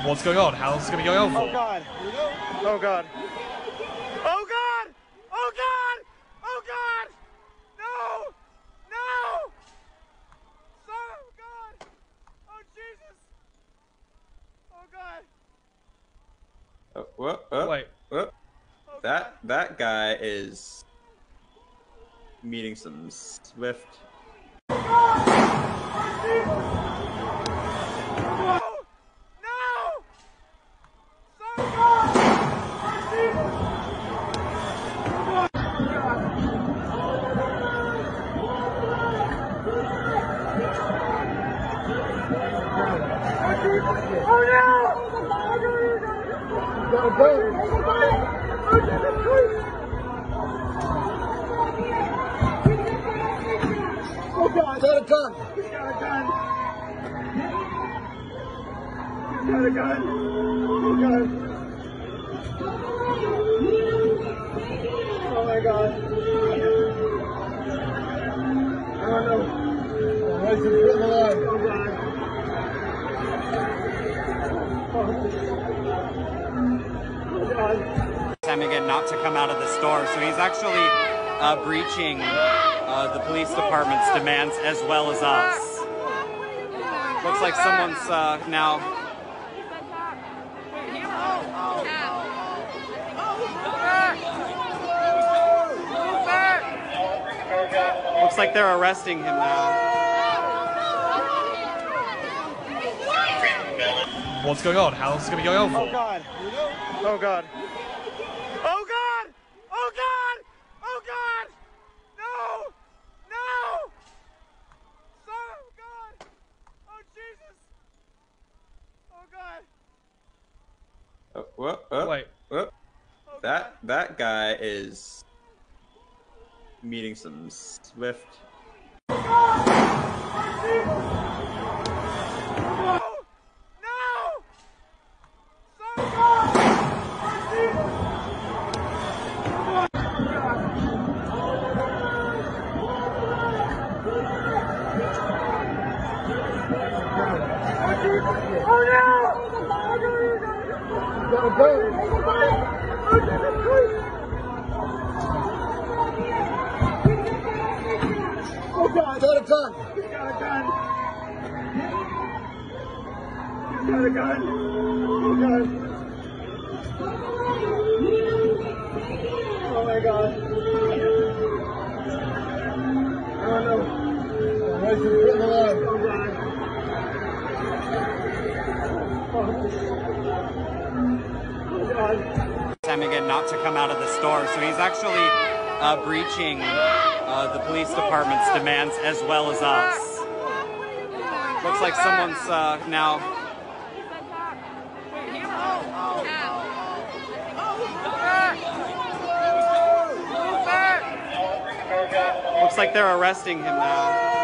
What's going on? How's this going to be going on for? Oh God. Oh God. Oh God! Oh God! Oh God! No! No! Oh God! Oh Jesus! Oh God! Wait. Oh, That guy is meeting some swift. Oh God! He's got a gun! He's got a gun! He's got a gun! Oh God! Oh my God! Oh no! Oh, he's getting alive! Oh God! Oh God! Time again not to come out of the store, so he's actually breaching the police department's demands as well as us. Looks like someone's now. Looks like they're arresting him now. What's going on? How's this going to be going on for? Oh God! Oh God! Oh God! Oh God! Oh God! No! No! Oh God! Oh Jesus! Oh God! Wait. That guy is meeting some swift. Oh God! He's got a gun! He's got a gun! He's got a gun! Oh God! Oh my God! Oh no! Oh, he's getting alive! Oh God! Oh God! Time again not to come out of the store, so he's actually breaching the police department's demands as well as us. Looks like someone's now. Looks like they're arresting him now.